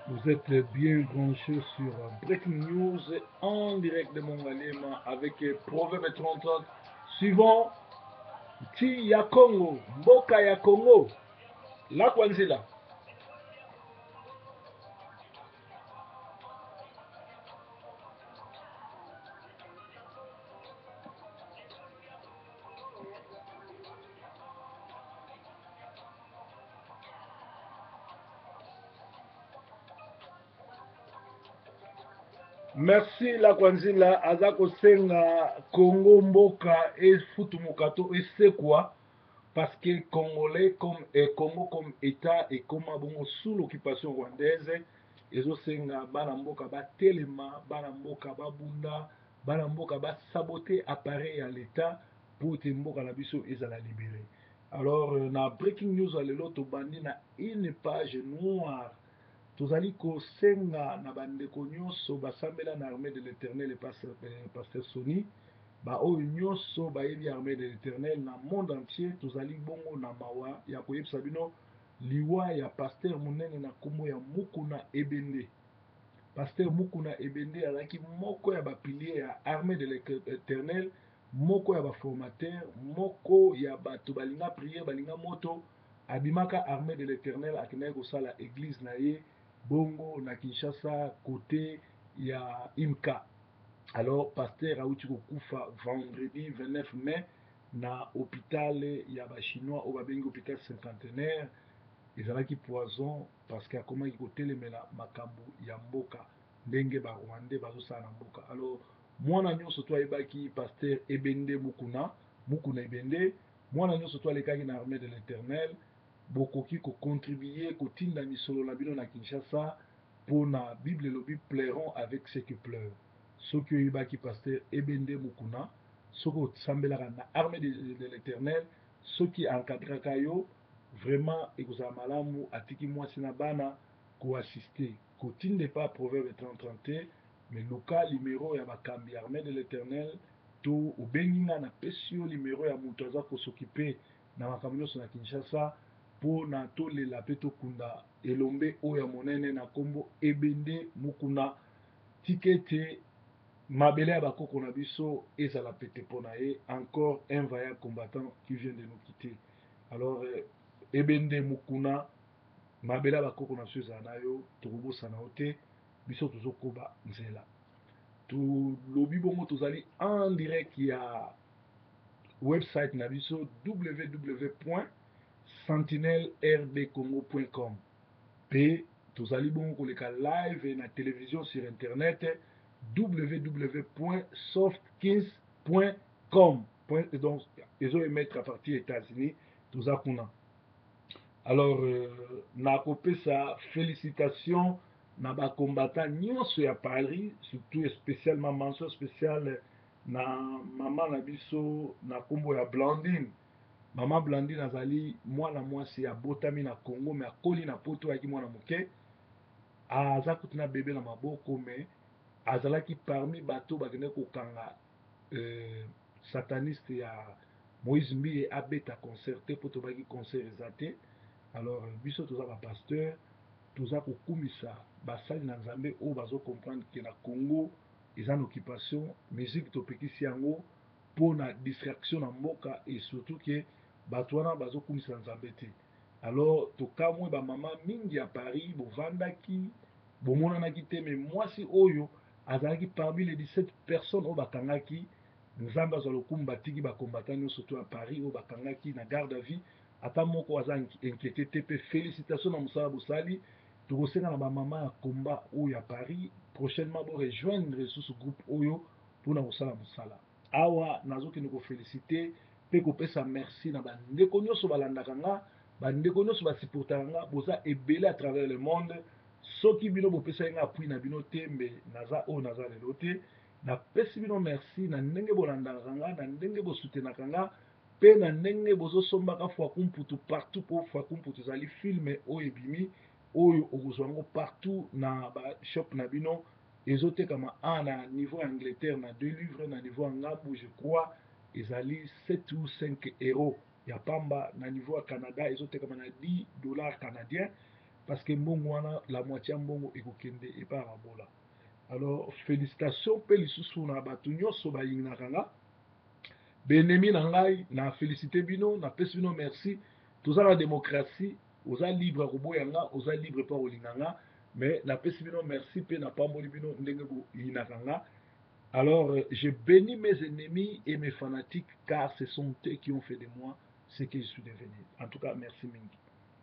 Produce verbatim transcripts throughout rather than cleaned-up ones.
Vous êtes bien branchés sur euh, Breaking News en direct de Mongalema avec euh, Proverbe trente. Suivant, Ti ya Congo, Mboka ya Congo, la Kwanzila. Merci la Kwanzila, Azako Senga, Congo Mboka et Futumukato et c'est quoi? Parce que Congolais comme eh, Congo comme État et comme bongo sous l'occupation rwandaise, ezosenga bana mboka batelema, bana mboka babunda, bana mboka basaboter appareil à l'État pour te mboka na biso ezala libéré. Alors euh, na breaking news alelo tobandi na une page noire tozali kosenga na bandeko nyonso basambela na armée de l'éternel et pasteur, eh, pasteur Sony baoyo nyonso bayebi armée de l'éternel na monde entier tozali bongo na mawa ya koyebisa bino liwa ya paster monene na nkombo ya mukuna ebende. Paster mukuna ebende azalaki moko ya bapilier ya armée de l'éternel, moko ya baformateur, moko ya bato balinga priere balinga moto, abimaka armée de l'éternel akendaki kosala église na ye bongo na Kinshasa côté ya imka. Alors paster auti kokufa vendredi vingt-neuf mai na hôpital ya bachinois oyo babengi hôpital cinquantenaire. ezalaki poison parce que akomaki kotelemela makambo ya mboka ndenge barwandais bazosala na mboka. Alors mwana nyonso to ayebaki paster ebende mukuna mukuna ebende, mwana nyonso to alekaki na armée de l'éternel, bokoki kocontribue kotinda misolo na bino na Kinshasa mpona bible elobi pleurons avec ceux qui pleurent. soki oyebaki paster ebende mukuna, soki osambelaka na armée de, de l'éternel, soki encadraka yo vraiment ekozala malamu atiki mwasi na bana koassiste kotinde pa proverbe trente trente mais luka limero ya bakambi armée de l'éternel to obengi nga napesi yo limero ya moto aza kosokipe na makambo nyonso na Kinshasa mpo na tolela mpe tokunda elombe oyo ya monene na nkombo ebende mokuna tika ete mabele ya bakoko na biso ezala pete mpo na ye. Encore un vaillant combattant qui vient de nous quitter. Alors euh, ebende mokuna mabele ya bakoko na biso ezala na yo tokobosana yo te, biso tozokoba nzela. Tolobi bongo tozali en direct ya website na biso w w w point sentinelle r d congo point com mpe tozali bongo koleka live na télévision sur internet w w w point softkins point com. Donc ezoemettre à partir États-Unis toza kuna. Alors euh, nakopesa félicitation na bakombata nyonso ya Paris, surtout spécialement mention spéciale na mama na biso na nkombo ya Blandine. Mama Blandine azali mwana mwasi abotami na Congo me akoli na poto ayaki mwana moke, aza kuti na bebe na maboko me azalaki parmi bato bakende kokanga euh, sataniste ya Moïse Mbiye abeta concert te mpo tobaki concert eza te. Alors biso toza bapasteur toza kokumisa basali na nzambe oyo bazocomprendre ke na Congo eza na occupation musique topekisi yango mpo na distraction na mboka et surtout ke bato wana bazokumisa nzambe te. Alors tokamwe bamama mingi ya Paris bovandaki bomonanaki te me mwasi oyo azalaki parmi les dix-sept personnes oyo bakangaki. Nzambe azwa lokumu batiki bakombata nyonso to ya Paris oyo bakangaki na garde à vie, ata moko aza inquiété te mpe félicitation na mosala bosali. tokosenga na bamama ya komba oyo ya Paris prochainement borejoindre lisusu groupe oyo mpona kosala mosala awa. nazokende kofélicité mpe kopesa merci na bandeko nyonso balandaka nga, bandeko nyonso basupportaka nga, boza ebele à travers le monde. soki bino bopesaki nga appui na bino te mbe naza oyo naza lelo te, napesi bino merci na ndenge bolandaka nga, na ndenge bosutenaka nga, mpe na ndenge bozosombaka Fwakumputu partout mpo Fwakumputu ezali filme oyo ebimi oyo okozwa yango partout na bashop na bino. ezotekama un na niveau ya Angleterre na deux livres, na niveau ya ngambu je crois ezali sept ou cinq euros ya pamba, na niveau ya Canada ezotekama na dix dollars canadiens. parce que mbongo wana la moitié ya mbongo ekokende epai ya babola. Alors félicitation mpe lisusu na bato nyonso bayinginaka nga benemi na ngai na félicité bino napesi bino merci. Toza na démocratie, oza libre ya koboya nga, oza libre mpa kolinga nga, mais napesi bino merci mpe napamboli bino ndenge boyinaka nga. Alors euh, je bénis mes ennemis et mes fanatiques car ce sont eux qui ont fait de moi ce que je suis devenu. En tout cas merci mingi.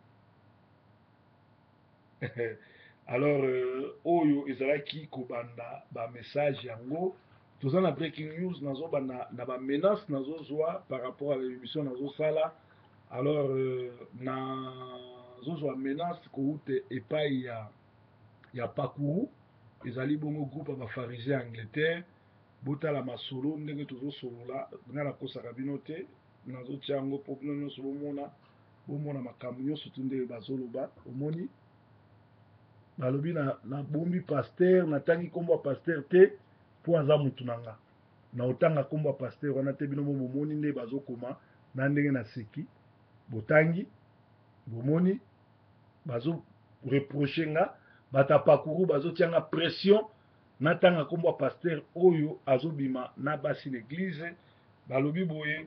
Alors euh, oyo ezalaki kobanda bamessage yango toza na breaking news nazobanda na bamenace nazozwa par rapport à l'émission nazosala. Alors euh, nazozwa menace kouta epai ya, ya pakuru ezali bongo groupe ya bafarisien ya Angleterre. Botala masolo ndenge tozosolola nga nakosaka bino te nazotia yango mpo bino nyonso bomona bomona makambo nyonso tu ndenge bazoloba. Omoni balobi na, na bombi paster natangi nkombo ya paster te mpo aza mutu na nga na otanga nkombo ya paster wana te bino mo bomoni nde bazokoma na ndenge naseki botangi bomoni bazo reproche nga bata pakuru bazotianga pression natanga nkombo ya paster oyo azobima na basi l'église balobi boye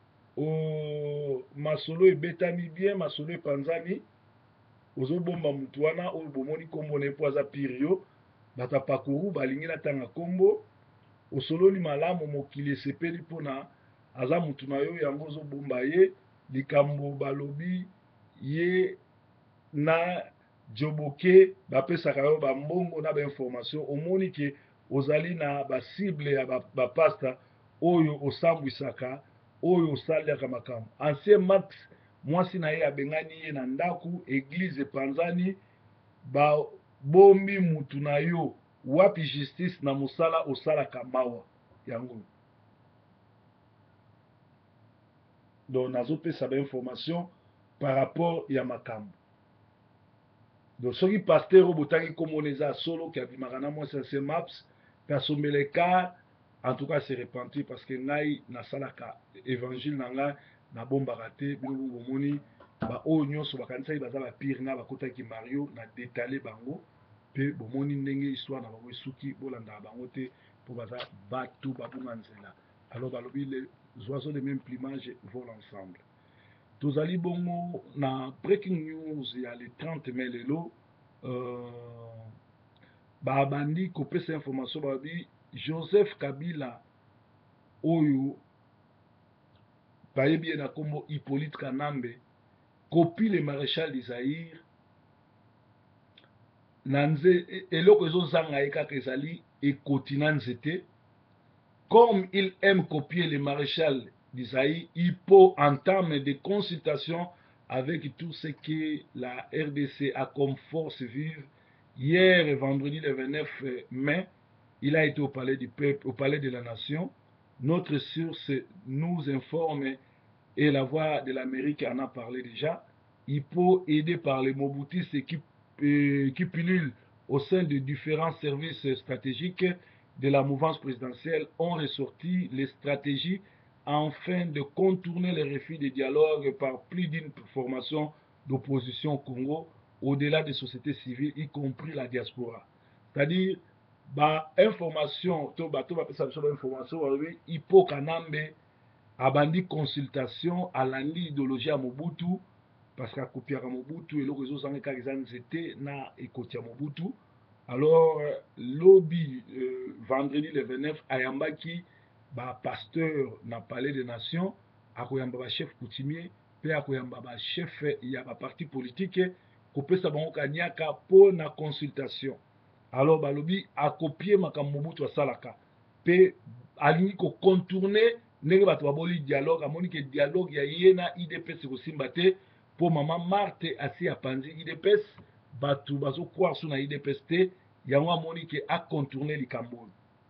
o masolo ebetami bien masolo epanzani ozobomba mutu wana oyo bomoni nkombo na ye mpo aza pire yo bata pakuru balingi natanga nkombo osololi malamu mokili esepeli mpona aza mutu na yo yango ozobomba ye likambo balobi ye na joboke bapesaka yo bambongo na bainformation omoni ke ozali na basible ya bapasta oyo osambwisaka oyo osaliaka makambo. Ancien Max mwasi na ye abengani ye na ndaku eglize epanzani babombi mutu na yo wapi justice na mosala osalaka mawa yango. Donc nazopesa bainformation par rapport ya makambo. Donc soki pasteur oyo botangi komona eza solo ki abimaka na mwasi Ancien Max kasombeleka en tout cas se repentir parce que ngai nasalaka évangile na ngai nabombaka te bino bomoni baoyo nyonso bakanisaki baza bapire nga bakotaki Mario na détale bango mpe bomoni ndenge histoire na bango esuki bolandaka bango te mpo baza bato babunga nzela. Alors balobi les oiseaux de même plumage volent ensemble. Tozali bongo na breaking news ya le trente mai lelo euh, babandi kopesa information babi Joseph Kabila oyo bayebi na kombo Hippolyte Kanambe copie le maréchal d'Isaïr nanze eloko ezozanga ye kaka ezali ekoti na nzete. Comme il aime copier le maréchal d'Isaïr, il peut entamer des consultations avec tout ce que la R D C a comme force vive. Hier, vendredi le vingt-neuf mai, il a été au palais du peuple, au palais de la nation. Notre source nous informe et la voix de l'Amérique en a parlé déjà. Il peut aider par les Mobutistes qui, euh, qui pullulent au sein de différents services stratégiques de la mouvance présidentielle ont ressorti les stratégies afin de contourner les refus de dialogue par plus d'une formation d'opposition au Congo, au-delà des sociétés civiles, y compris la diaspora. C'est-à-dire, bah, information, bah, information, Hippo Kanambe abandi consultation à l'idéologie à Mobutu, parce qu'à copier à Mobutu et le réseau c'était na ekoti à Mobutu. Alors, lobby, euh, vendredi le vingt-neuf, ayambaki, ba pasteur na palais des nations, akoyamba ba chef coutumier, pe akoyamba ba chef ya ba parti politique, kopesa bango kanyaka po na consultation. Alors, ba lobby a copié makambo Mobutu asalaka, pe alingi ko contourner ndenge bato baboli dialogue, amoni ke dialogue ya yena I D P S ko simbate, po mama Marthe asi apanzi I D P S, bato bazo croire sur na I D P S te, yango amoni ke a contourné likambo.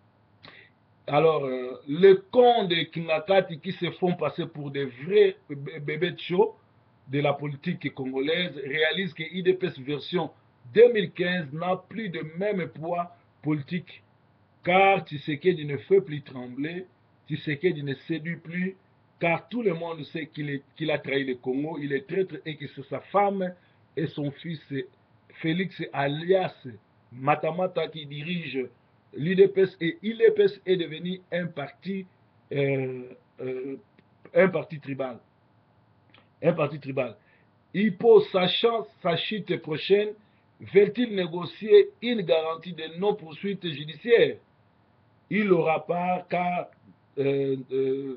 Alors, euh, les cons de Kingakati qui se font passer pour des vrais bébés de show de la politique congolaise réalisent que I D P S version deux mille quinze n'a plus de même poids politique, car Tshisekedi ne fait plus trembler, Tshisekedi ne séduit plus, car tout le monde sait qu'il qu'il a trahi le Congo, il est traître et que c'est sa femme et son fils Félix alias Matamata qui dirige l'U D P S, et l'U D P S est devenu un parti, euh, euh, un parti tribal. Un parti tribal. Il pose sa chance, sa chute prochaine, veut-il négocier une garantie de non-poursuite judiciaire? Il n'aura pas car euh, euh,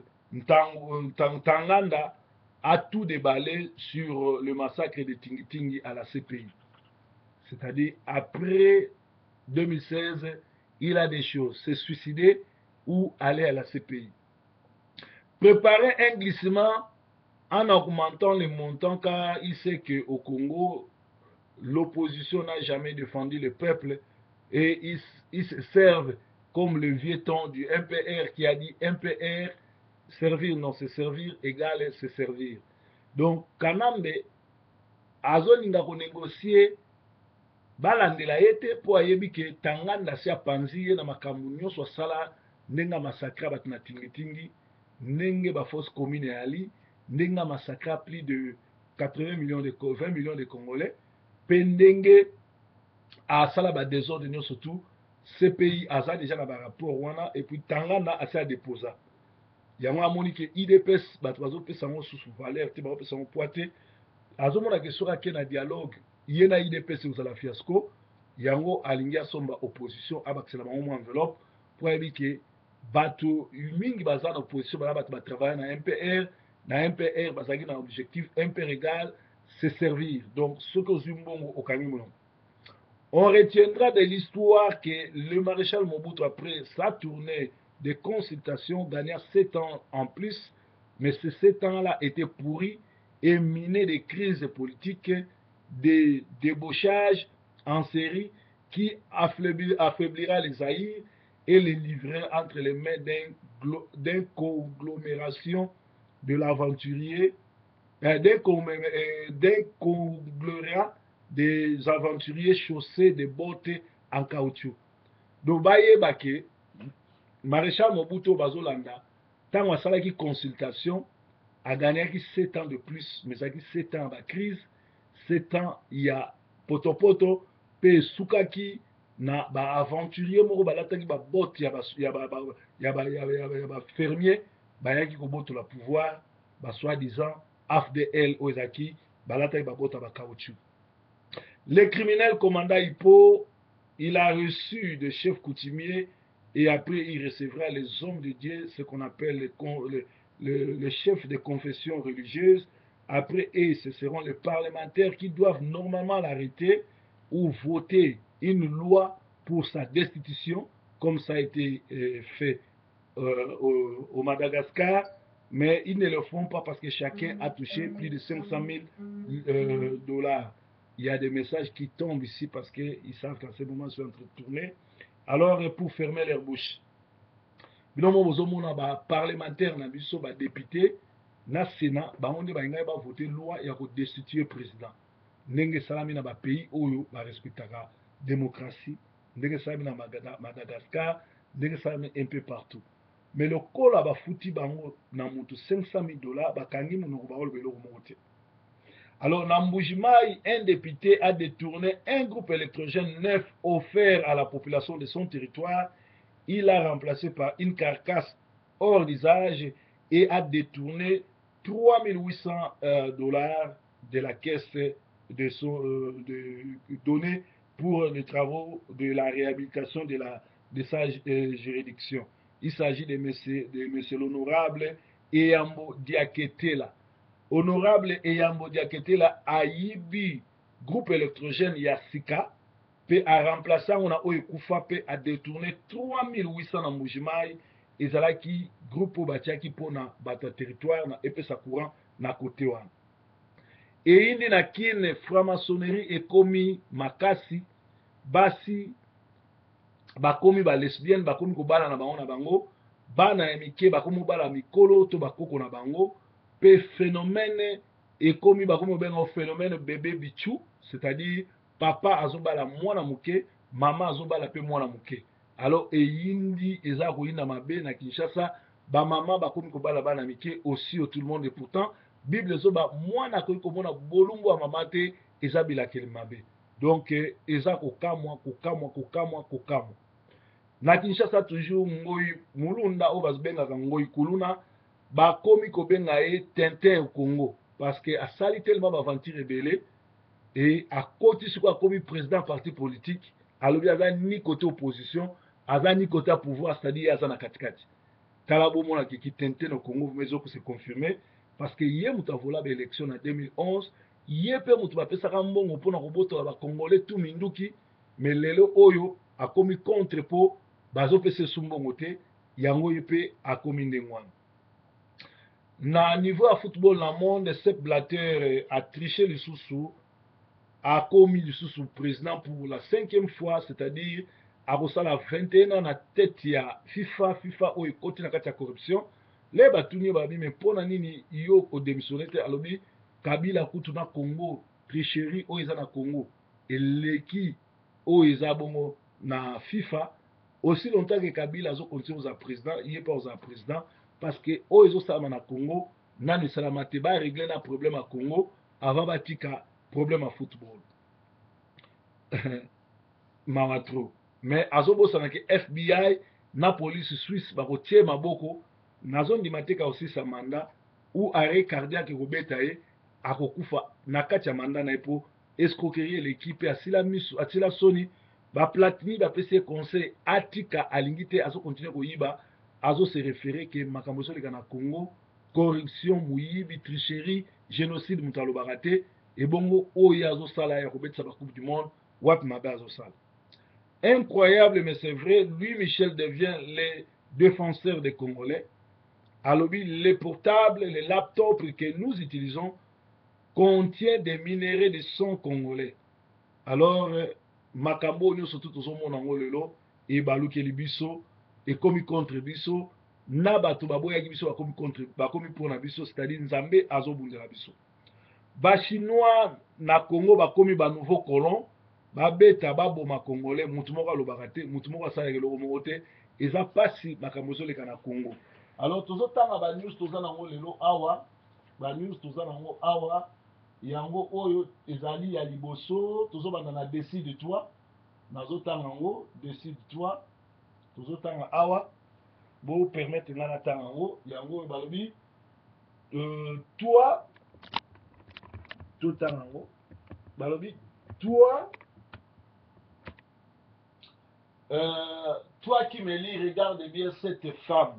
Tanganda a tout déballé sur le massacre de Tingi à la C P I. C'est-à-dire, après deux mille seize, il a des choses, se suicider ou aller à la C P I. Préparer un glissement en augmentant les montants, car il sait qu'au Congo, l'opposition n'a jamais défendu le peuple et ils, ils se servent comme le vieux temps du M P R qui a dit M P R, servir, non, se servir égale se servir. Donc, Kanambe, azolinga ko négocier, balandela yete po ayebi ke Tanganda si apanzi ye na makambo nyonso asala ndenga massacre bato na tingitingi, ndenge ba fausse commune ya Ali, ndenga massacre plus de quatre-vingts millions de vingt millions de Congolais, pendenge asala ba désordre nyonso tout, C P I aza déjà na ba rapport wana, et puis Tanganda asa a déposa. Yango amoni ke I D P S bato bazopesa ngo susu valeur te, bazopesa ngo poids te, azomona ke soki ake na dialogue ye na I D P S ozala fiasco, yango alingi asomba opposition abakisela bango mo enveloppe po ayebi ke bato mingi baza na opposition bana bato batravaille na M P R, na M P R bazalaki na objectif M P R égale se servir. Donc soki ozwi mbongo okangi monoko. On retiendra de l'histoire que le maréchal Mobutu, après sa tournée de consultation, gagna sept ans en plus, mais ces sept ans-là étaient pourris et minés de crises politiques, des débauchages en série qui affaiblira les Zaïre et les livrera entre les mains d'une conglomération de l'aventurier, euh, d'un conglomérat des aventuriers chaussés de bottes en caoutchouc. Donc, baye bake, maréchal Mobutu Bazolanda, tant on a qui consultation, a gagné sept ans de plus, mais ça qui sept ans de crise, sept ans, il y a potopoto, pe soukaki, na ba aventurier moko balataki ba botte ya ba ya ba ya ba ya ba fermier, ba yaki ko boto la pouvoir, ba soi-disant A F D L Ozaki, balataki ba botte ba caoutchouc. Le criminel commandant Hippo, il a reçu des chefs coutumiers et après il recevra les hommes de Dieu, ce qu'on appelle les, les, les, les chefs de confession religieuse. Après eux, ce seront les parlementaires qui doivent normalement l'arrêter ou voter une loi pour sa destitution, comme ça a été euh, fait euh, au, au Madagascar. Mais ils ne le font pas parce que chacun a touché plus de cinq cent mille euh, dollars. Il y a des messages qui tombent ici parce qu'ils savent qu'en ce moment, ils sont en train de tourner. Alors, pour fermer leur bouche. Binomo bozomona ba parlementaire na biso ba député na Sénat ba onde ba ngai ba voter loi ya ko destituer président. Ndenge salami na ba pays oyo ba respectaka démocratie, ndenge salami na Madagascar, ndenge salami un peu partout. Mais le kola ba fouti bango na mutu cinq cent mille dollars ba kangi monoko ba olbelo ko mote. Alors, Namboujimaï, un député a détourné un groupe électrogène neuf offert à la population de son territoire. Il l'a remplacé par une carcasse hors d'usage et a détourné trois mille huit cents dollars de la caisse de son, euh, de, donnée pour les travaux de la réhabilitation de, la, de sa euh, juridiction. Il s'agit de monsieur, de monsieur l'honorable Eyambo Diaketela. Honorable Eyambo Diaketela a yibi groupe électrogène Yassika, pe a remplacé on a Oyekufa, pe a détourné trois mille huit cents na Mbujimaï, et zala ki groupe batiaki pour na bata territoire na epe sa courant na côté wana. Et indi na kine franc-maçonnerie et komi makasi, basi bakomi ba lesbienne, bakomi ko bala na bango na bango, bana ya mike bakomi bala mikolo to bakoko na bango. Pe phénomène et comme bakomi benga phénomène bébé bichou, c'est-à-dire papa azobala mwana muke, maman azobala pe mwana muke. Alors et yindi eza ko yinda mabe na Kinshasa, ba maman bakomi ko bala bana mike aussi au tout le monde, et pourtant Bible zoba mwana ko ko mona bolumbu a mamate eza bila kel mabe. Donc eza kokamwa kokamwa kokamwa kokamwa na Kinshasa toujours ngoi mulunda oyo bazobengaka ngoi kuluna bakomi kobenga ye Tintin au Congo parce que asali tellement baventure ebele et akoti sikoyo akomi président parti politique alobi aza ni côté opposition aza ni côté pouvoir, c'est-à-dire aza na katikati tala bomona kiki Tintin au Congo mais ezoko se confirmer parce que ye moto avola ba élection na deux mille onze ye pe moto bapesaka mbongo mpona kobotola bakongolais tout minduki mais lelo oyo akomi contre po bazopesa esu mbongo te yango ye mpe akomi ndenge wana na niveau ya football na monde Sepp Blatter a triché lisusu akomi lisusu président pour la cinquième fois, c'est-à-dire akosala vingt et un ans na tête ya FIFA FIFA oyo ekoti na kati ya corruption le batuni babi me mpona nini yo kodémissionne te alobi Kabila kutu na Congo tricherie oyo eza na Congo eleki oyo eza bongo na FIFA aussi longtemps que Kabila azo continue ozala président ye mpe ozala président parce que oyo ezosalama na Congo nani esalama te baregle na problème ya Congo avant batika problème ya football mawa trop mais azobosana ke F B I na police suisse bakotie maboko nazondima te ka osisa manda ou arrêt cardiaque ekobeta ye akokufa na kati ya manda na ye po escroquerie l'équipe asila miso atila soni baplatini bapesi ye conseil atika alingi te azokontinue koyiba azose référé ke makambo ezoleka na Congo corruption moyibi tricherie génocide moto alobaka te ebongo oyo azosala ya kobetisa bacoupe du monde wapi mabe azosala incroyable mais c'est vrai lui Michel devient le défenseur des Congolais alobi les portables les laptops que nous utilisons contient des minéraux de sang congolais alors makambo nyonso tout tozomona yango lelo ebalukeli biso ekomi contre biso na bato baboyaki biso bakomi contre bakomi mpona biso c'est-à-dire nzambe azobundela biso bachinois na Congo bakomi banouveau colon babeta baboma congolais mutu moko alobaka te mutu moko asalaka eloko moko te eza mpasi makambo ezoleka na Congo alors tozotanga banews toza nango lelo awa banews toza nango awa yango oyo ezali ya liboso tozobanda na décide toi nazotanga yango décide toi tozotanga awa bo permettre nga natanga yango yango oyo balobi euh, toi totanga yango balobi toi euh, toi qui me lis regarde bien cette femme.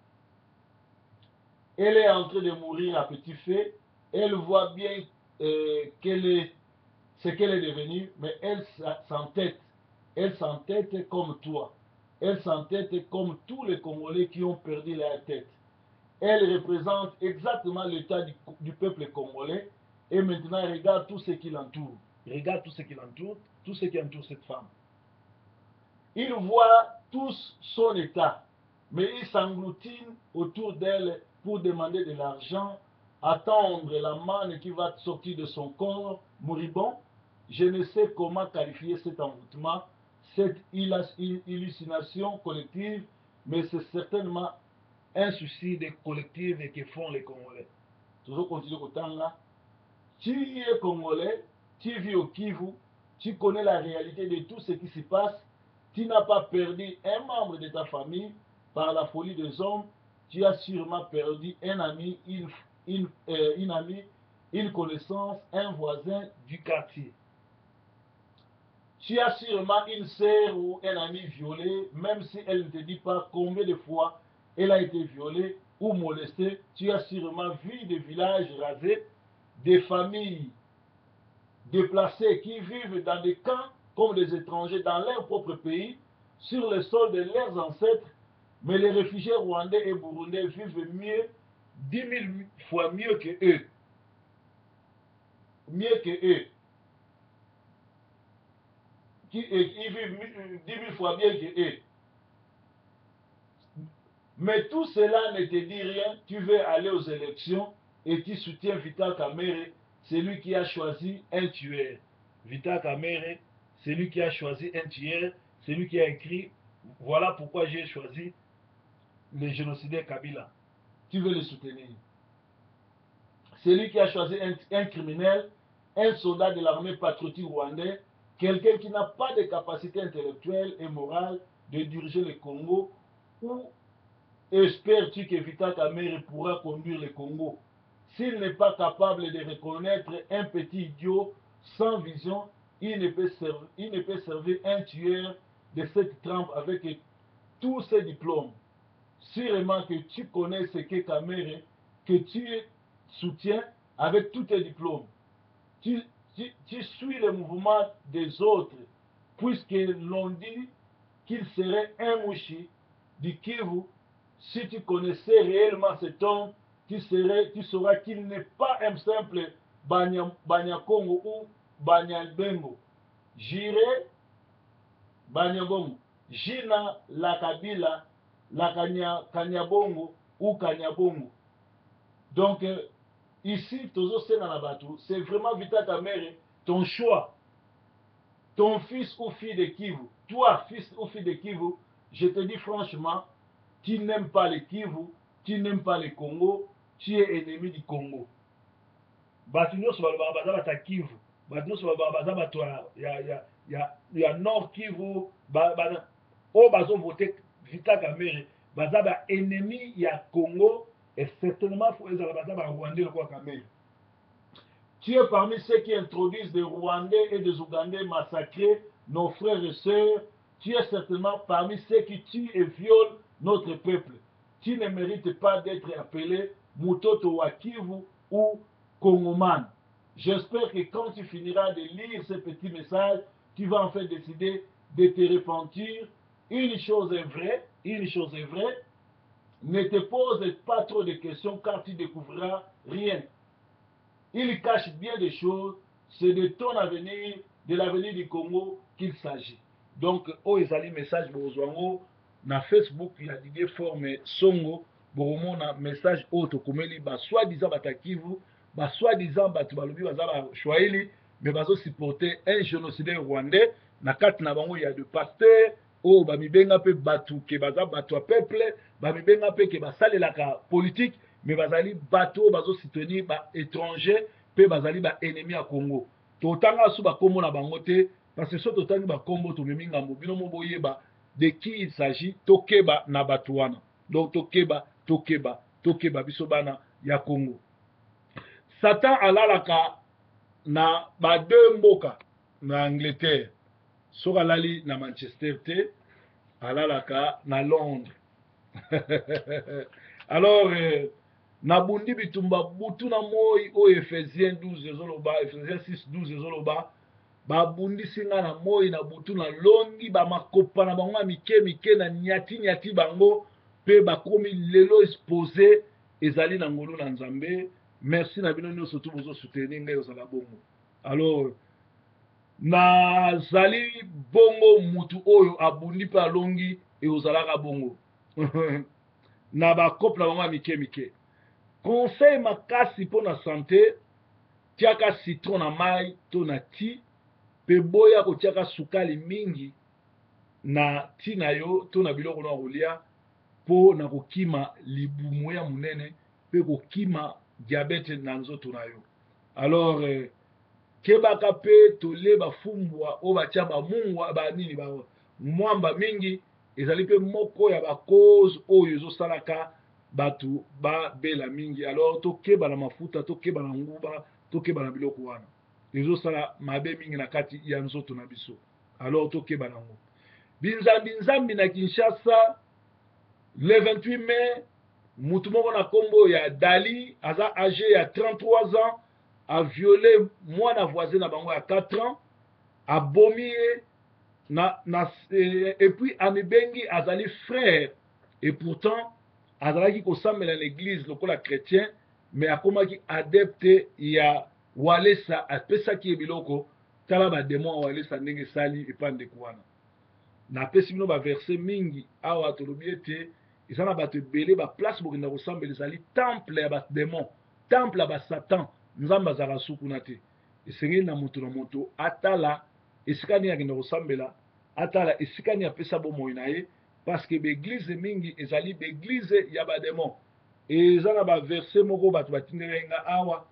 Elle est en train de mourir à petit feu. Elle voit bien euh, qu'elle est, ce qu'elle est devenue, mais elle s'entête. Elle s'entête comme toi. Elle s'entête comme tous les Congolais qui ont perdu leur tête. Elle représente exactement l'état du, du peuple congolais. Et maintenant, regarde tout ce qui l'entoure. Regarde tout ce qui l'entoure, tout ce qui entoure cette femme. Ils voient tous son état, mais ils s'engloutinent autour d'elle pour demander de l'argent, attendre la manne qui va sortir de son corps moribond. Je ne sais comment qualifier cet engloutement, cette hallucination collective, mais c'est certainement un suicide collectif que font les Congolais. Toujours continuer autant là. Tu es Congolais, tu vis au Kivu, tu connais la réalité de tout ce qui se passe. Tu n'as pas perdu un membre de ta famille par la folie des hommes. Tu as sûrement perdu un ami, une, une, euh, une amie, une connaissance, un voisin du quartier. Tu as sûrement une sœur ou un ami violé, même si elle ne te dit pas combien de fois elle a été violée ou molestée. Tu as sûrement vu des villages rasés, des familles déplacées qui vivent dans des camps comme des étrangers dans leur propre pays, sur le sol de leurs ancêtres, mais les réfugiés rwandais et burundais vivent mieux, dix mille fois mieux que eux. Mieux que eux. Qui, ils vivent dix mille fois mieux que eux. Mais tout cela ne te dit rien, tu veux aller aux élections et tu soutiens Vital Kamerhe, celui qui a choisi un tueur. Vital Kamerhe, celui qui a choisi un tueur, celui qui a écrit « Voilà pourquoi j'ai choisi le génocidaire Kabila ». Tu veux le soutenir. Celui qui a choisi un, un criminel, un soldat de l'armée patriotique rwandaise, quelqu'un qui n'a pas de capacité intellectuelle et morale de diriger le Congo, ou espères-tu que Vital Kamerhe pourra conduire le Congo? S'il n'est pas capable de reconnaître un petit idiot sans vision, il ne peut servir, il ne peut servir un tueur de cette trempe avec tous ses diplômes. Sûrement que tu connais ce qu'est Kamerhe, que tu soutiens avec tous tes diplômes. Tu, tu, tu suis le mouvement des autres, puisque l'on dit qu'il serait un mouchi du Kivu. Si tu connaissais réellement cet homme, tu, serais, tu sauras qu'il n'est pas un simple Banyakongo ou Banyabengo. J'irai Banyabongo. Jina la Kabila, la Kanya, Kanyabongo ou Kanyabongo. Donc, euh, ici, c'est vraiment Vital Kamerhe, ton choix. Ton fils ou fille de Kivu, toi, fils ou fille de Kivu, je te dis franchement, tu n'aimes pas le Kivu, tu n'aimes pas le Congo, tu es ennemi du Congo. Batu nyonso baza bata Kivu, batu nyonso baza bato ya ya ya ya Nord Kivu, ba ba o bazo voter Vital Kamerhe, baza ba ennemi ya Congo et certainement faut ezala baza ba Rwandais quoi Kamerhe. Tu es parmi ceux qui introduisent des Rwandais et des Ougandais massacrer nos frères et sœurs. Tu es certainement parmi ceux qui tuent et violent notre peuple. Tu ne mérites pas d'être appelé Mutoto wa Kivu ou Congoman. J'espère que quand tu finiras de lire ce petit message, tu vas en fait décider de te repentir. Une chose est vraie, une chose est vraie. Ne te pose pas trop de questions car tu découvriras rien. Il cache bien des choses, c'est de ton avenir, de l'avenir du Congo qu'il s'agit. Donc, oh, ils allaient message Bozwango, na Facebook, il y a des formes Songo, Boromo, na message autre, comme il bah, soi-disant Batakivu, bah, soi-disant Batubalobi, Bazaba Chouaili, mais Bazo supporter un génocidaire rwandais, na quatre nabango, il y a deux pasteurs, oh, bah, mi benga pe batu, ke baza batu a peuple, bah, mi benga pe ke basale la politique, mais bazali bateau bazo soutenir ba étranger pe bazali ba ennemi à Congo totanga su ba kombo na bango te parce que so totangi ba kombo to meminga mobino moboye ba de qui il s'agit tokeba na batuana donc tokeba tokeba tokeba biso bana ya Congo. Satan alalaka na ba deux mboka na Angleterre soka lali na Manchester te alalaka na Londres. Alors euh, nabundi bitumba butu na moi o Ephésiens douze ezoloba Ephésiens six douze ezoloba babundi singa na moi na butu na longi ba makopa na bango mike mike na nyati nyati bango pe bakomi lelo exposé ezali na ngolo na Nzambe. Merci na bino nyonso tu bozo soutenir ngai osala bongo. Alors na zali bongo mutu oyo abundi pa longi e ozalaka bongo na ba couple na bango mike mike. Conseil makasi pour la santé, tiaka citron na mai to na ti, pe boya ko tiaka sukali mingi na ti na yo to na biloko na kolia po na kokima libumu ya munene pe kokima diabète na nzoto na yo. Alors eh, kebaka pe tole ba fumbwa o ba tia ba mungwa ba nini ba mwamba mingi ezali pe moko ya ba cause oyo zo salaka batu ba bela mingi. Alors tokeba na mafuta tokeba na nguba tokeba na biloko wana ezo sala mabe mingi na kati ya nzoto na biso. Alors tokeba nango binzambi nzambi na Kinshasa le vingt-huit mai mutu moko na kombo ya Dali aza âgé ya trente-trois ans a violé mwana voisin na bango ya quatre ans a bomi na, na et, et puis amibengi azali frère et pourtant azalaki kosambela na l'église lokola chrétien mais akomaki adepte ya Walesa apesaki biloko tala ba démon Walesa ndenge sali epandeko wana na pesi bino ba verset mingi awa tolobi ete ezana bato ebele ba place bokenda kosambela ezali temple ya ba démon temple ya ba Satan nzambe azala sukuna te esengeli na moto na moto atala esika nini akenda kosambela atala esika nini apesa bomoi na ye parce que l'église mingi ezali l'église ya ba démon eza na ba verset moko bato batindelenga awa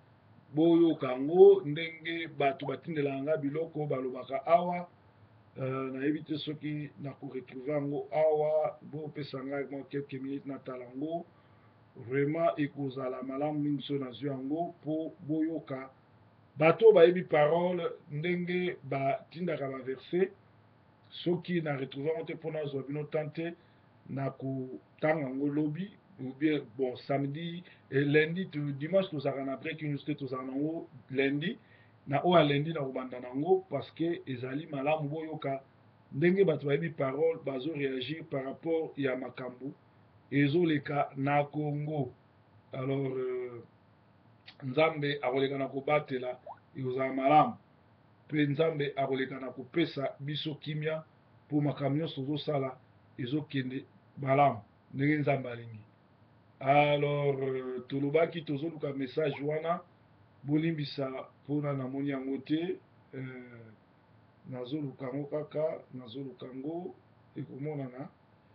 boyo kango ndenge bato batindelanga biloko balobaka awa. Euh, nayebi te soki nakoretrouve yango awa bopesa ngai mwa quelques minutes natala yango. Vraiment ekozala malamu mingi so nazwi yango mpo boyoka bato bayebi parole ndenge batindaka baverse. Soki na retrouve yango te mpo nazwa bino tante nakotanga yango lobi ou bien bon samedi et lundi dimanche tozalaka na breaking news te tozalaka nango lundi na oyo ya lundi na kobanda nango parce que ezali malamu boyoka ndenge bato bayebi parole bazo réagir par rapport ya makambo ezoleka na Congo. Alors euh, nzambe akoleka na kobatela ekozala malamu mpe nzambe akoleka na kopesa biso kimia mpo makambo nyonso tozosala ezokende malamu ndenge nzambe alingi. Alors euh, tolobaki tozoluka message wana bolimbisa mpona namoni yango te. euh, nazoluka yango kaka nazoluka yango ekomonana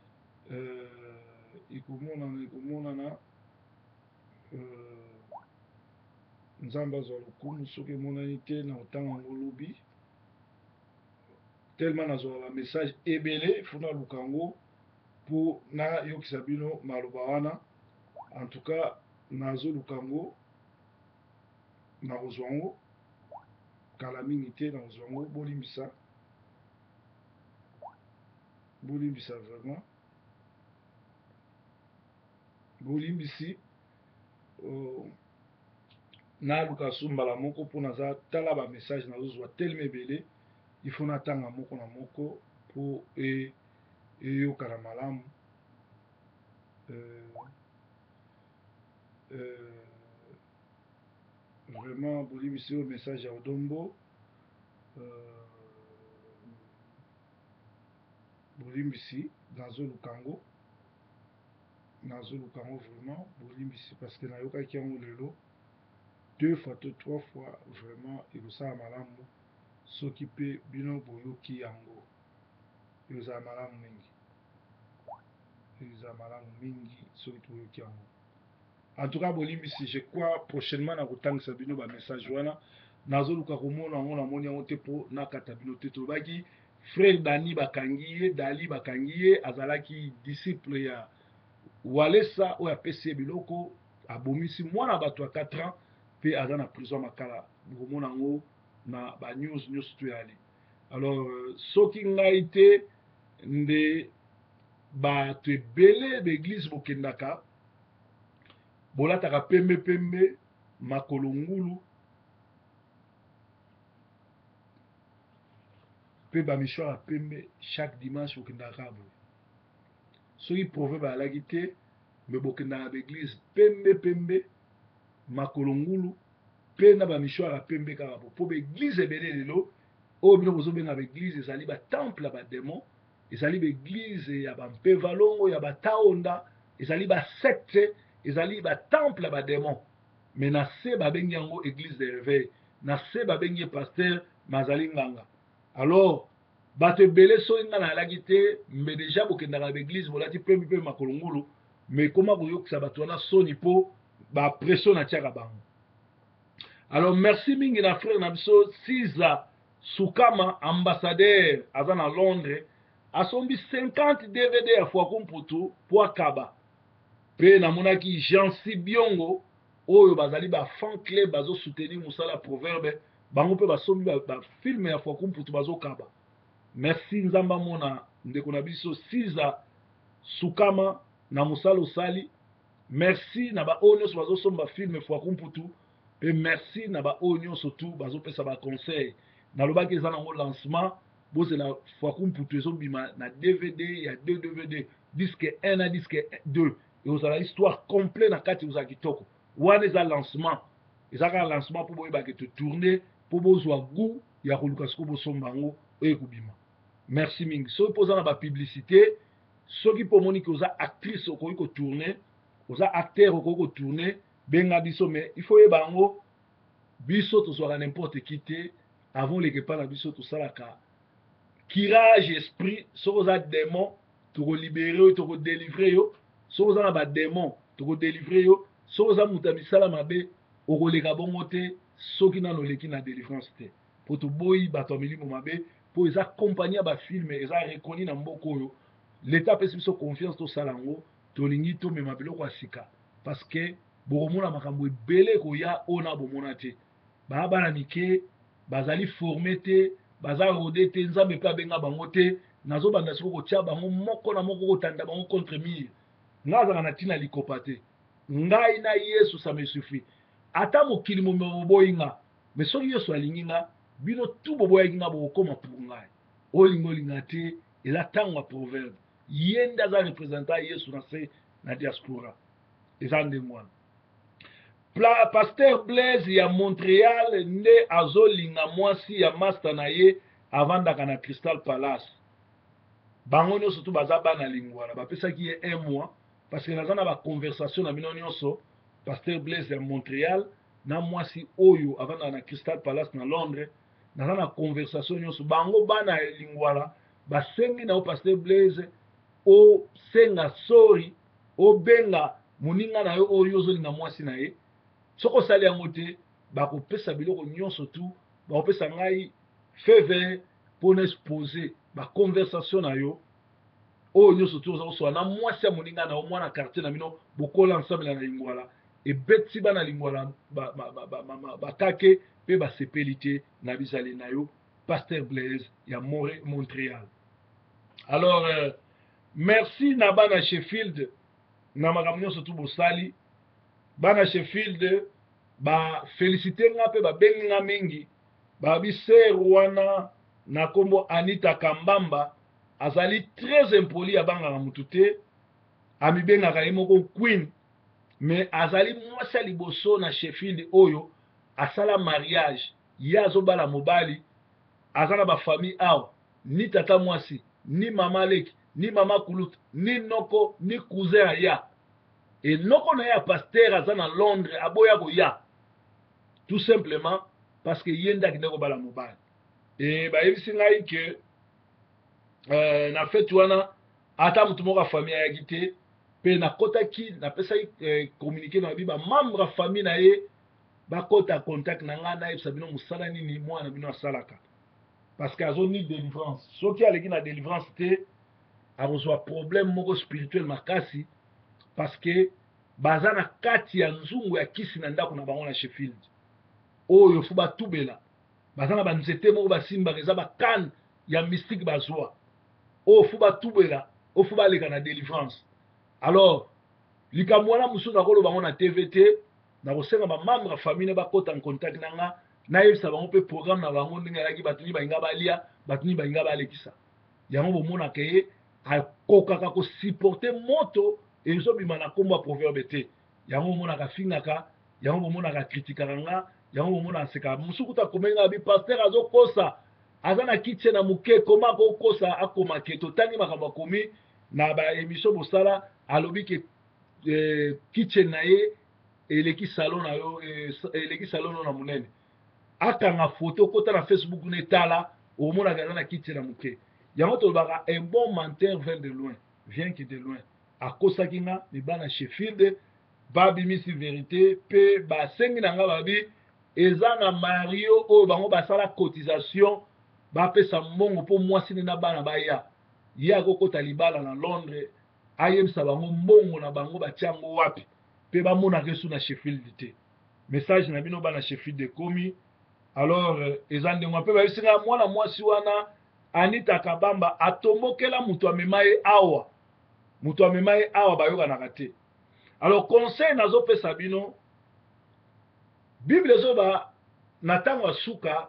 euh, ekomonana ekomonana euh, nzambe azwa lokumu soki emonani te na kotanga yango lobi tellement nazwa ba message ebele funa luka yango mpo nayokisa bino maloba wana. En tout cas nazoluka yango nakozwa yango kala mingi te nakozwa yango bolimbisa bolimbisa vraiment bolimbisi uh, naluka su mbala moko mpo naza tala ba message nazozwa tellement ebele il faut natanga moko na moko mpo eyokana malamu. euh, euh, vraiment bolimbisi oyo message ya odombo euh, bolimbisi nazoluka yango nazoluka yango vraiment bolimbisi parce que nayokaki yango lelo deux fois to trois fois vraiment ekosala malamu soki mpe bino boyoki yango ekozala malamu mingi ekozala malamu mingi soki toyoki yango. En tout cas bolimbisi je crois prochainement nakotangisa bino ba message wana nazoluka komona yango namoni yango te mpo nakata bino te. Tolobaki frère Dani bakangi ye Dali bakangi ye azalaki disciple ya Walesa oyo apesi ye biloko abomisi mwana bato ya quatre ans mpe aza na prison makala bokomona yango na ba news nyonso to yali. Alors euh, soki ngai te nde bato ebele baeglise bokendaka bolataka pembe pembe makolo ngulu mpe bamisho ya pembe chaque dimanche bokendaka boye. Soki proverbe alaki te me bokendaka baeglise pembe pembe makolo ngulu mpe na bamisho ya pembe kaka bo mpo baeglise ebele lelo oyo bino bozobenga baeglise ezali batemple ya bademon ezali baeglise ya bampevalongo ya bataonda ezali basecte ezali batemple ya bademon. Me na se babengi yango église de réveil na se babengi pasteur mazali nganga. Alors bato ebele soki nga nayalaki te me deja bokendaka baeglise bolati pembe mpe makolo ngulu me koma koyokisa bato wana soni mpo bapression natiaka bango. Alors merci mingi na frère na biso Siza Sukama ambassadeur aza na Londres asombi cinquante D V D ya Fwaku Mputu po akaba mpe namonaki Jean Sibiongo oyo bazali ba fan club bazo soutenir musala proverbe bango mpe basombi ba, ba film ya Fwaku Mputu bazo kaba. Merci nzamba mona ndeko na biso Siza Sukama na musala osali. Merci na ba oyo nyonso bazo somba film Fwaku Mputu et merci na ba oyo nyonso tu bazo pesa ba conseil nalobaki eza nango lancement bozela Fwaku Mputu ezobima na D V D ya deux D V D disque un na disque deux ezala histoire complet na kati ozala kitoko wana eza lancement ezaka lancement mpo boyebake to tourner mpo bozwa goût ya koluka siko bosomba yango oyo ekobima. Merci mingi soki mpo oza na bapublicité soki mpo omoni ke oza actrice okoki kotourne oza acteur okoki kotourne benga biso me il faut yeba yango biso tozwaka n'importe qui te avant leke pa na biso tosalaka kirage esprit soki oza démon tokolibere yo tokodélivre yo soki oza na badémon tokodélivre yo soki oza moto ya misala mabe okoleka bongo te soki nano leki na délivrance te po toboyi bato ya milimo mabe po eza kompani ya bafilme eza rekoni na mboka oyo leta apesi biso confiance tosala yango tolingi tomema biloko ya sika parce que bokomona makambo ebele koya oyo na bomona te baya bana mike bazali forme te baza rode te nzambe mpe abenga bango te nazobanda siko kotia bango moko na moko kotanda bango contre mire nga azaka na ntina likopa te ngai na yesu ça me suffit ata mokili moboyi nga me soki yesu alingi nga bino tu boboyaki nga bokokoma pour ngai olingi olinga te eza ntango ya proverbe ye nde aza représentant yesu na se na diaspora eza ndenge wana Pasteur Blaise ya Montréal nde azolinga mwasi ya master na ye avandaka na Crystal Palace bango nyonso tu baza bana lingwala bapesaki ye un mois parce que naza na baconversation na bino nyonso Pasteur Blaise ya Montréal na mwasi oyo avandaka na Crystal Palace na Londres naza na conversation nyonso bango bana lingwala basengi na o Pasteur Blaise osenga sori obenga moninga na yo oyo ozolinga mwasi na ye soko osali yango te bakopesa biloko nyonso tu bakopesa ngai feve mpona expose baconversation na yo oyo nyonso tu oza kosola na mwasi ya moninga na yo mwana quartier na bino bokola ensemble na lingwala ebeti bana lingwala bakake mpe basepeli te na bizali na yo Pasteur Blaise ya Montréal. Alors euh, merci na bana Sheffield na makambo nyonso tu bosali bana Sheffield ba féliciter nga pe ba bengi nga mingi ba biser wana na kombo Anita Kambamba azali très impoli abanga na mutute ami benga ka moko queen mais azali mwasi liboso na Sheffield oyo asala mariage ya azobala mobali azana ba famille awa ni tata mwasi ni mama leki ni mama kulutu ni noko ni cousin aya et noko na ya pasteur aza na Londres aboya koya tout simplement parce que yenda kideko bala mobali et ba yebisi ngai que euh, na fête wana ata mutu moko famille ya gite pe na kotaki na pesa euh, communiquer na biba membre famille na ye ba kota contact na nga na yebisa bino musala nini mwana bino asalaka parce que azo ni délivrance soki aleki na délivrance te akozwa problème moko spirituel makasi parce que baza na kati ya nzungu ya kisi na ndako na bango na Sheffield oyo fu batubela baza na banzete moko basimbaka eza bakane ya mystique bazwa oyo fu batubela oyo fu baleka na délivrance. Alors likambo wana mosusu nakoloba bango na T V te nakosenga bamembre ya famille bakota en contact na nga nayebisa bango mpe programme na bango ndenge alaki bato nini balinga balia bato nini balinga balekisa yango bomonaka ye akokaka kosupporte moto ezobima na kombo ya proverbe te yango bomonaka fingaka yango bomonaka kritikaka nga yango bomonaka aseka mosusu kuta komenga bi pasteur azokosa aza na kiti na moke koma akokosa akomake totangi makambo akomi na baémission bosala alobi ke eh, kitchen na ye eleki salon na yo eh, eleki salon na monene akanga photo kota na Facebook ne tala omona gaza na kiti na moke yango tolobaka un bon menteur vient de loin vient qui de loin akosaki nga mibana Sheffield babimisi vérité pe basengi na nga babi eza na mario oyo bango basala cotisation bapesa mbongo mpo mwasi na bana baya ye akokota libala na Londres ayebisa bango mbongo na bango batiango wapi pe bamonaka esu na Sheffield te message na bino bana Sheffield ekomi. Alors eza ndenge mpe bayebisinga mwana mwasi wana Anita Kabamba atombokela mutu amema ye awa mutu amema ye awa bayokanaka te. Alors conseil nazopesa bino Bible ezoba na ntango ya suka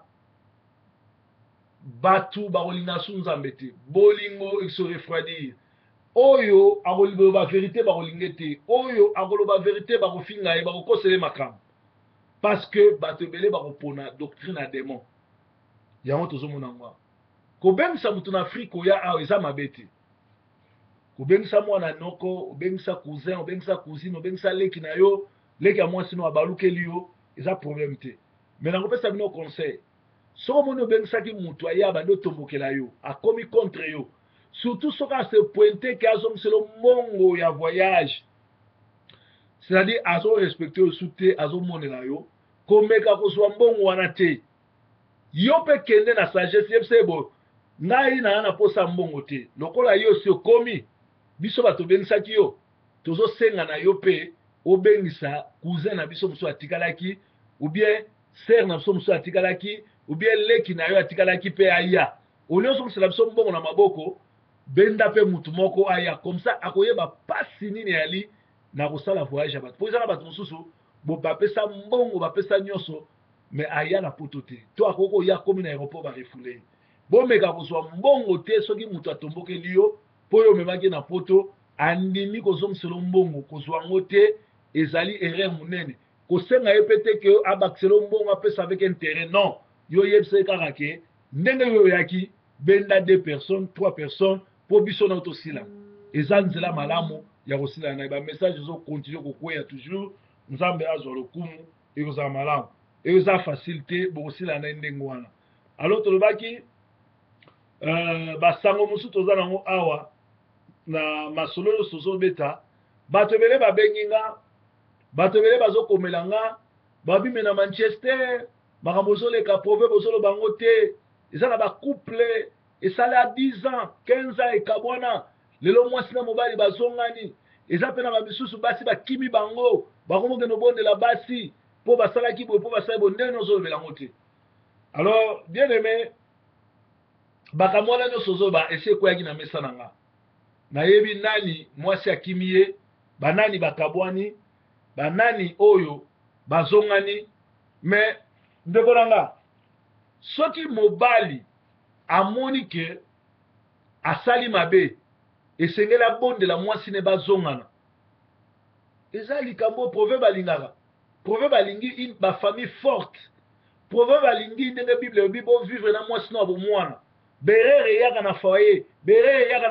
batu bakolinga su nzambe te bolingo se refroidir oyo akoloba vérité bakolinga te oyo akoloba vérité bakofinga ye bakokosele makambo parce que bato ebele bakopona doctrine ya démon yango tozomona ngwa kobengisa mutu na Afrique oya awa eza mabe te kobengisa mwana noko obengisa cousin obengisa cousine obengisa leki na yo leki ya mwasi no abalukeli yo eza problème te mais nakopesa bino conseil soko moni obengisaki mutu aya bando tombokela yo akomi contre yo surtout soki ase pointe ke azongiselo mbongo ya voyage c'est-à-dire azo respecter yo su te azomonela yo komeka kozwa mbongo wana te yo mpe kende na sagesse yebisa bo ngai na na posa mbongo te lokola yo si okomi biso bato bengisaki yo tozosenga na yo mpe obengisa cousin na biso mosusu atikalaki ou bien sœur na biso mosusu atikalaki ou bien leki na yo atikalaki mpe aya olio somisela biso mbongo na maboko benda mpe mutu moko aya comme ça akoyeba pasi nini yali na kosala voyage ya bato mpo ezala bato mosusu bo bapesa mbongo bapesa nyonso me aya na poto te to akoki koya komi na aéroport barefule bomeka kozwa mbongo te soki mutu atombokeli yo mpo oyo omemaki na poto andimi kozomisela mbongo kozwa yango te ezali erreur monene kosenga ye mpe te ke abakisela mbongo apesa avec intérêt non yo yebisa ye kaka ke ndenge yo oyaki benda deux personnes trois personnes mpo biso na tosila eza nzela malamu ya kosila na bamessage ezokontinue kokweya toujours nzambe azwa lokumu ekozala malamu eza facile te bokosila na ye ndenge wana alors tolobaki uh, basango mosusu toza nango awa na masolo nyonso tozobeta bato ebele babengi nga bato ebele bazokomela nga babime na Manchester makambo ozoleka proverbe ozoloba yango te eza na bacouple esala ya dix ans quinze ans ekabwana lelo mwasi na mobali bazongani eza mpe na bamisusu basi bakimi bango bakomokende obondela basi mpo basalaki boye mpo basali boye ndenge ozolobela yango te alors bien aimé bakambo wana nyonso ozoba esi ekweyaki na mesa na nga nayebi nani mwasi akimi ye banani bakabwani banani oyo bazongani me ndeko na nga soki mobali amoni ke asali mabe esengeli abondela mwasi ne bazongana eza likambo proverbe alingaka proverbe alingi bafamille forte proverbe alingi ndenge bible elobi bovivre na mwasi no ya bomwana berere eyaka na foyer berere eyaka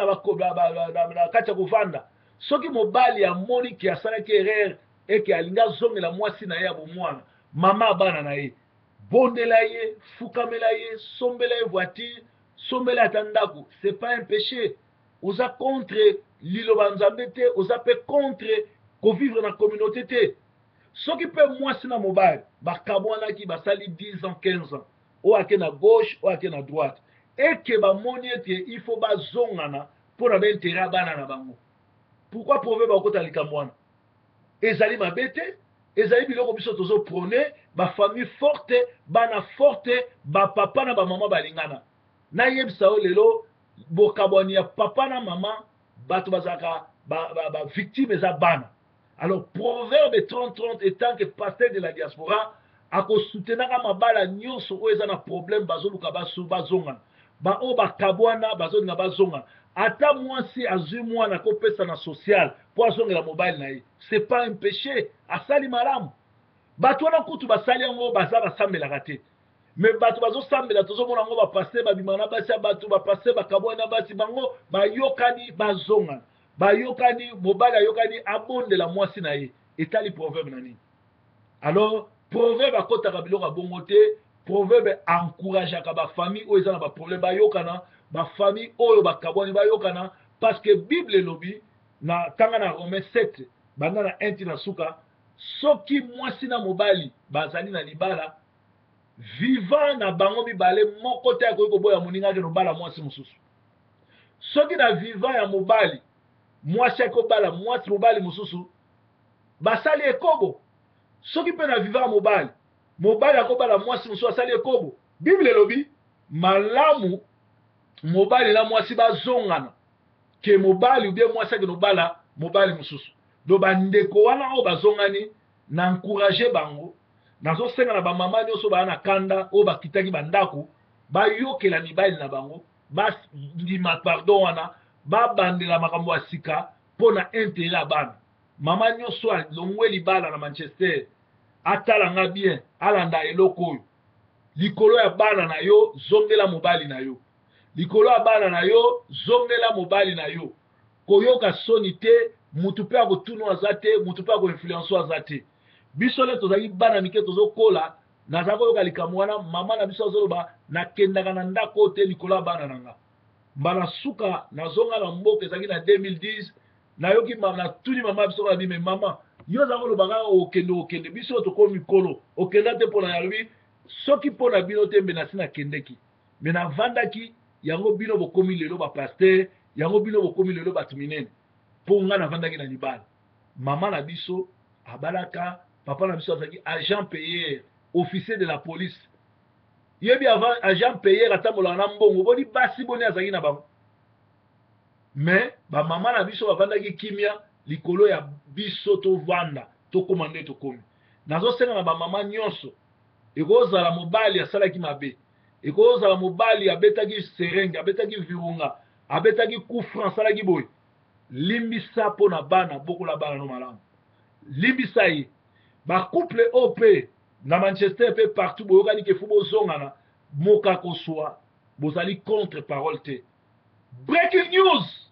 na kati ya kovanda soki mobali amoni ke asalaki erreur eke alingi azongela mwasi na ye ya bomwana mama abana na ye bondela ye fukamela ye sombela ye voiture sombela ata ndako c'est pas un péché oza contre liloba nzambe te oza mpe contre kovivre na communauté te soki mpe mwasi na mobali bakabwanaki basali dix ans quinze ans oyo ake na gauche oyo ake na droite eke bamoni ete il faut bazongana mpo na baintere ya bana na bango pourquoi proverbe bakota likambo wana ezali mabe te ezali biloko biso tozoprone bafamille forte bana forte bapapa na bamama balingana nayebisa yo lelo bokabwani ya papa na mama bato bazalaka bavictime eza bana alors proverbe trente trente etant que pasteur de la diaspora akosoutenaka mabala nyonso oyo eza na problème bazoluka bazongana baoyo bakabwana bazolinga bazongana ata mwasi azwi mwana kopesa na social mpo azongela mobali na ye c'est pas un péché asali malamu bato wana kutu basali yango baza basambelaka te me bato bazosambela tozomona yango bapaster babimaka na basi ya bato bapaster bakabwana na basi bango bayokani bazongana bayokani mobali ayokani abondela mwasi na ye etali proverbe na nini alors proverbe akotaka biloko ya bongo te proverbe encourageaka bafamille oyo eza na baproblème bayokana bafamille oyo bakabwani bayokana parce que bible elobi na tanga na romain sept banda na un ti na suka soki mwasi na mobali bazali na libala vivant na bango mibale moko te akoki koboya moninga ake nobala mwasi mosusu soki na vivant ya mobali mwasi akobala mwasi mobali mosusu basali ekobo soki mpe na vivant ya mobali mobali akobala mwasi mosusu asali ekobo bible elobi malamu mobali na mwasi bazongana ke mobali ubie mwasi ake nobala mobali mosusu do bandeko wana oyo bazongani na encourage bango nazosenga na bamama nyonso baya na kanda oyo bakitaki bandako bayokela mibali na bango bandima pardon wana babandela makambo ya sika mpo na intere ya bana mama nyonso alongweli bala na Manchester atalanga bien alanda eloko oyo likolo ya bana na yo zongela mobali na yo likolo ya bana na yo zongela mobali na yo koyoka soni te mutu mpe akotunu aza te mutu mpe akoinfluence aza te biso le tozali bana mike tozokola naza koyoka likambo wana mama na biso azoloba nakendaka na ndako te likolo ya bana na nga mbala suka nazonga na mboka ezalaki na deux mille dix nayoki natuni mama biso na bime mama yo za koloba kaka okende okende biso tokomi mikolo okenda te mpona yalobi soki mpona bino te mbe nasi nakendeki me navandaki yango bino bokomi lelo bapaster yango bino bokomi lelo bato minene mpo nga navandaki na libala mama na biso abalaka papa na biso azalaki agent payeur officier de la police yebi avant agent payeur atambolaka na mbongo boni basi boni azalaki na bango me bamama na biso bavandaki kimia likolo ya biso tovanda tokóma nde tokomi nazosenga na bamama nyonso ekozala mobali asalaki mabe ekozala mobali abetaki serenge abetaki virunga abetaki coup franc asalaki boye limbisa mpo na bana bokola bana no malamu limbisa ye bacouple oyo mpe na manchester mpe partout boyokani ke fu bozongana moka koswa bozali contre parole te breaking news